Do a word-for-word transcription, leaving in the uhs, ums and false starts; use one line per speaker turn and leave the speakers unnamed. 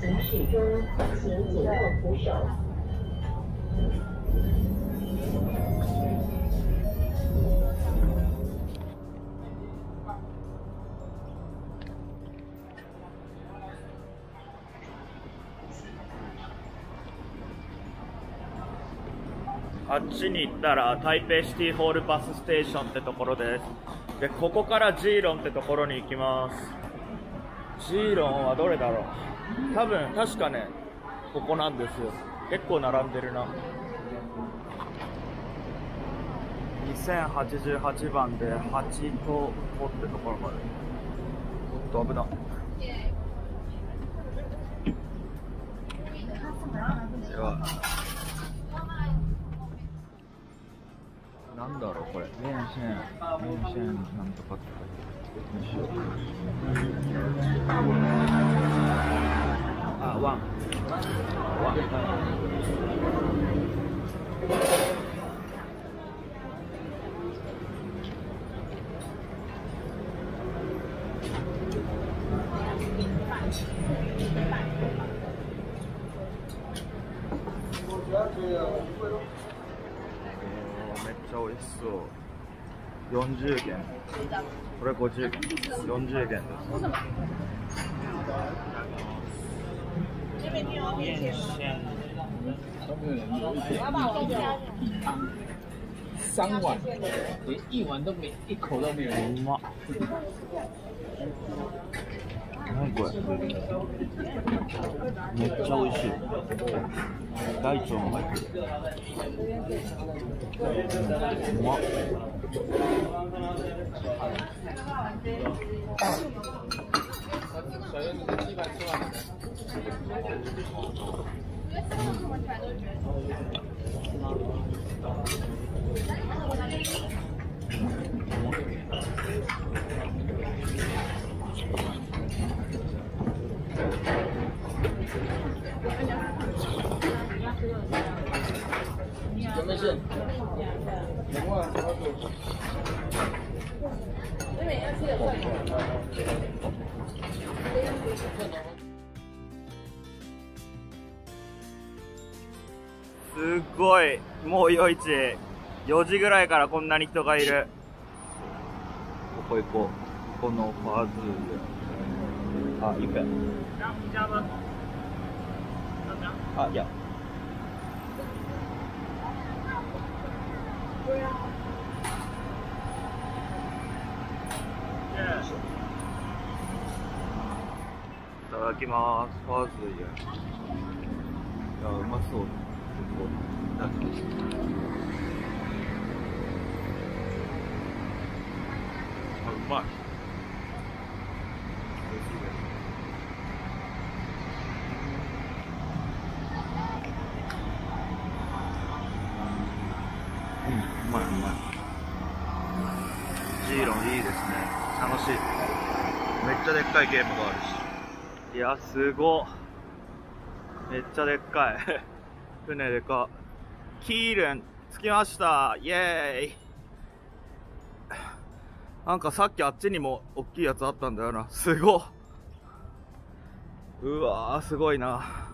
行驶中，请紧握扶手。
あっちに行ったら台北シティホールバスステーションってところです。で、ここからジーロンってところに行きます。ジーロンはどれだろう。多分確かね、ここなんですよ。結構並んでるな。にせんはちじゅうはちばんではちとごってところまで。ちょっと危な。ではなんだろうこれ、連線、連線なんとかってにしよう。あ、ワン。ワン。めっちゃ美味しそう。よんじゅうげん。これごじゅうげん。よんじゅうげんです。面线。
三碗，连一碗都没，一口都没有。
うまっ。何これ。めっちゃ美味しい。大腸も入ってる。うまっ。
小柚子的鸡排吃完了。有没有事？
すっごい、もう夜市よじぐらいからこんなに人がいる。ここ行こう。このファーズーあ、いいか。あ、いや。いただきます。ファーズーや。いや、うまそう。いただきます。あ、うまい。うん、うまいうまい。ジーロンいいですね。楽しい。めっちゃでっかいゲームがあるし。いや、すごっ。めっちゃでっかい。船でか。キールン、着きました。イエーイ。なんかさっきあっちにも大きいやつあったんだよな。すごっ。うわー、すごいな。